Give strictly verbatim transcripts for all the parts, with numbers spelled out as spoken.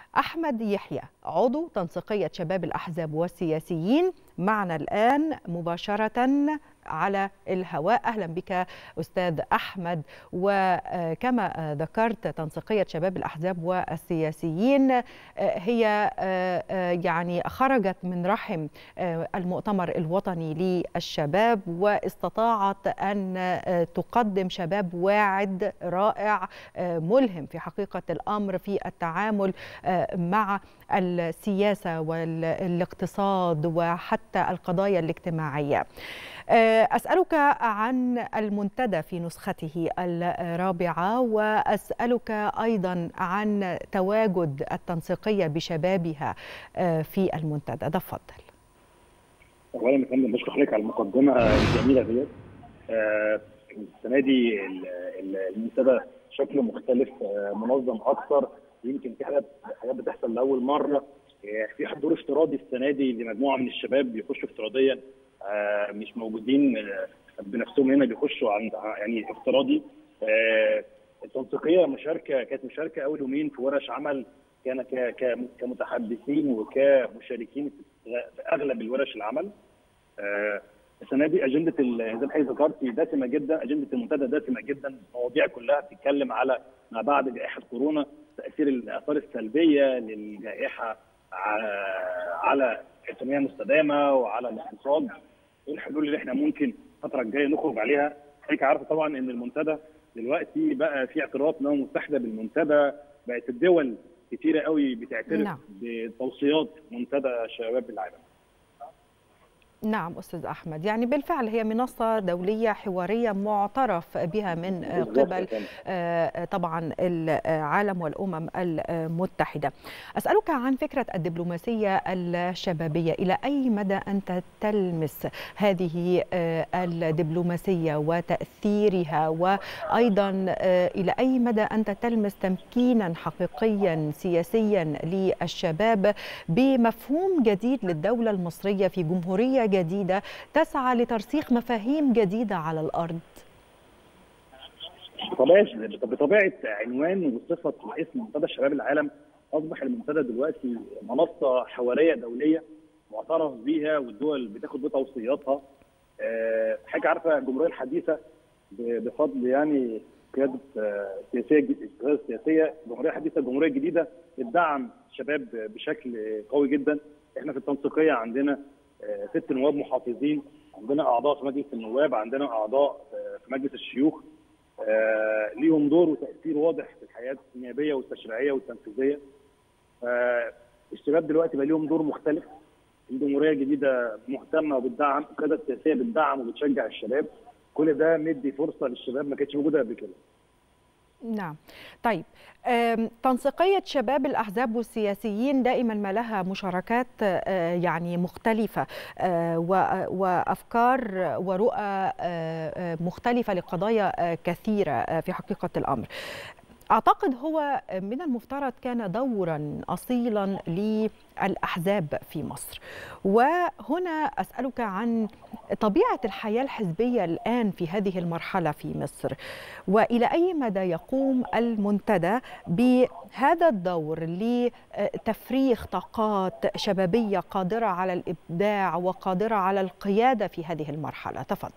أحمد يحيى عضو تنسيقية شباب الأحزاب والسياسيين معنا الآن مباشرة على الهواء. أهلا بك أستاذ أحمد. وكما ذكرت تنسيقية شباب الأحزاب والسياسيين هي يعني خرجت من رحم المؤتمر الوطني للشباب واستطاعت أن تقدم شباب واعد رائع ملهم في حقيقة الأمر في التعامل مع السياسة والاقتصاد وحتى القضايا الاجتماعية. أسألك عن المنتدى في نسخته الرابعة، وأسألك أيضا عن تواجد التنسيقية بشبابها في المنتدى. تفضل. أولا يا فندم بشكر حضرتك على المقدمة الجميلة ديت. السنة دي المنتدى شكله مختلف، منظم أكثر، يمكن في حاجات حاجات بتحصل لأول مرة. في حضور افتراضي السنة دي لمجموعة من الشباب بيخشوا افتراضيا، مش موجودين بنفسهم هنا، بيخشوا عن يعني افتراضي. التنسيقيه مشاركه كانت مشاركه اول يومين في ورش عمل، كان كمتحدثين وكمشاركين في اغلب الورش العمل. السنه دي اجنده زي ما حضرتك ذكرتي دسمه جدا، اجنده المنتدى دسمه جدا، المواضيع كلها بتتكلم على ما بعد جائحه كورونا، تاثير الاثار السلبيه للجائحه على التنميه المستدامه وعلى الاقتصاد، ايه الحلول اللي احنا ممكن الفتره الجايه نخرج عليها. حضرتك عارفه طبعا ان المنتدى دلوقتي بقى في اعتراف الامم المتحده بالمنتدى، بقت الدول كتيره قوي بتعترف نعم. بتوصيات منتدى شباب العالم. نعم أستاذ أحمد، يعني بالفعل هي منصة دولية حوارية معترف بها من قبل طبعا العالم والأمم المتحدة. أسألك عن فكرة الدبلوماسية الشبابية، إلى أي مدى أنت تلمس هذه الدبلوماسية وتأثيرها، وأيضا إلى أي مدى أنت تلمس تمكينا حقيقيا سياسيا للشباب بمفهوم جديد للدولة المصرية في جمهورية جديدة تسعى لترسيخ مفاهيم جديدة على الأرض؟ بطبيعة بطبيعة عنوان وصفة واسم منتدى شباب العالم، أصبح المنتدى دلوقتي منصة حوارية دولية معترف بها والدول بتاخد بتوصياتها. حاجة عارفة الجمهورية الحديثة بفضل يعني قيادة سياسية قيادة سياسية الجمهورية الحديثة، الجمهورية الجديدة بتدعم الشباب بشكل قوي جدا. احنا في التنسيقية عندنا ست نواب محافظين، عندنا اعضاء في مجلس النواب، عندنا اعضاء في مجلس الشيوخ، ليهم دور وتاثير واضح في الحياه النيابيه والتشريعيه والتنفيذيه. الشباب دلوقتي بقى ليهم دور مختلف. الجمهوريه الجديده مهتمه وبتدعم، القياده السياسيه بتدعم وبتشجع الشباب، كل ده مدي فرصه للشباب ما كانتش موجوده قبل كده. نعم. طيب، تنسيقية شباب الأحزاب والسياسيين دائما ما لها مشاركات يعني مختلفة وأفكار ورؤى مختلفة لقضايا كثيرة في حقيقة الأمر. أعتقد هو من المفترض كان دورا أصيلا للأحزاب في مصر، وهنا أسألك عن طبيعة الحياة الحزبية الآن في هذه المرحلة في مصر، وإلى أي مدى يقوم المنتدى بهذا الدور لتفريغ طاقات شبابية قادرة على الإبداع وقادرة على القيادة في هذه المرحلة. تفضل.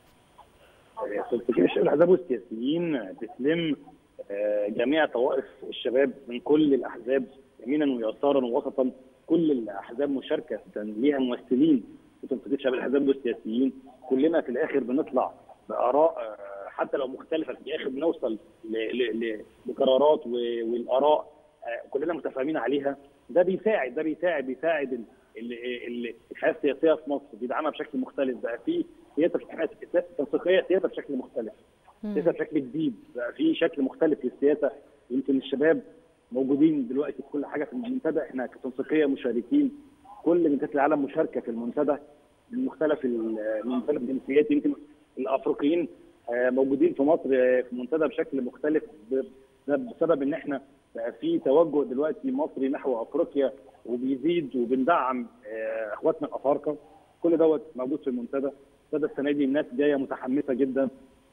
الأحزاب والسياسيين بتلم جميع طوائف الشباب من كل الاحزاب، يمينا ويسارا ووسطا، كل الاحزاب مشاركه ليها ممثلين في تنسيقيه شباب الاحزاب والسياسيين. كلنا في الاخر بنطلع باراء حتى لو مختلفه، في الاخر بنوصل لقرارات والاراء كلنا متفاهمين عليها. ده بيساعد ده بيساعد بيساعد الحياه السياسيه في مصر، بيدعمها بشكل مختلف. بقى في سياسه تنسيقيه، سياسه بشكل مختلف، سياسه بشكل جديد، بقى في شكل مختلف للسياسه. يمكن الشباب موجودين دلوقتي في كل حاجه في المنتدى، احنا كتنسيقيه مشاركين، كل منطقه العالم مشاركه في المنتدى من مختلف من مختلف الجنسيات. يمكن الافريقيين موجودين في مصر في المنتدى بشكل مختلف بسبب ان احنا بقى في توجه دلوقتي مصري نحو افريقيا وبيزيد، وبندعم اخواتنا الافارقه. كل دوت موجود في المنتدى. المنتدى السنه دي الناس جايه متحمسه جدا،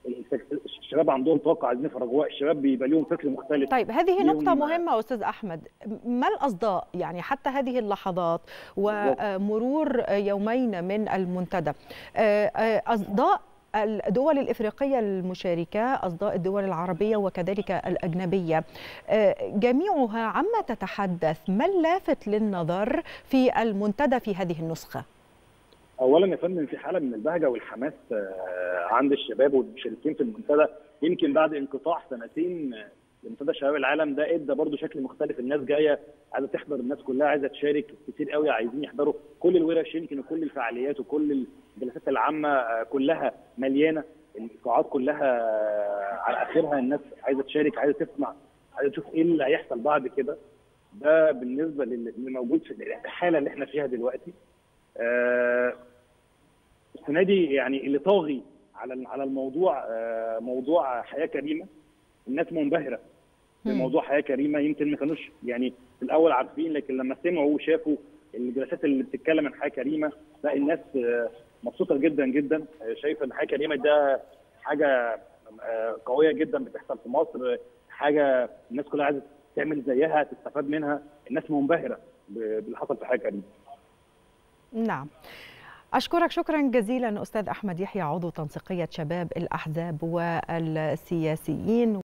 الشباب عندهم طاقه عايزين يفرغوها، الشباب بيبقى لهم فكر مختلف. طيب هذه نقطة مهمة أستاذ أحمد، ما الأصداء يعني حتى هذه اللحظات ومرور يومين من المنتدى، أصداء الدول الإفريقية المشاركة، أصداء الدول العربية وكذلك الأجنبية، جميعها عما تتحدث، ما اللافت للنظر في المنتدى في هذه النسخة؟ اولا يا فندم في حاله من البهجه والحماس عند الشباب والمشاركين في المنتدى، يمكن بعد انقطاع سنتين لمنتدى شباب العالم ده ادى برضه شكل مختلف، الناس جايه عايزه تحضر، الناس كلها عايزه تشارك، كتير قوي عايزين يحضروا كل الورش، يمكن وكل الفعاليات وكل الجلسات العامه كلها مليانه، القاعات كلها على اخرها الناس عايزه تشارك، عايزه تسمع، عايزه تشوف ايه اللي هيحصل بعد كده. ده بالنسبه للي موجود في الحاله اللي احنا فيها دلوقتي. آه السنه دي يعني اللي طاغي على على الموضوع آه موضوع حياه كريمه، الناس منبهره بموضوع حياه كريمه، يمكن ما كانوش يعني في الاول عارفين، لكن لما سمعوا وشافوا الجلسات اللي بتتكلم عن حياه كريمه، لا الناس آه مبسوطه جدا جدا، آه شايفه ان حياه كريمه ده حاجه آه قويه جدا بتحصل في مصر، حاجه الناس كلها عايزه تعمل زيها، تستفاد منها، الناس منبهره باللي حصل في حياه كريمه. نعم، أشكرك شكرا جزيلا أستاذ أحمد يحيى، عضو تنسيقية شباب الأحزاب والسياسيين.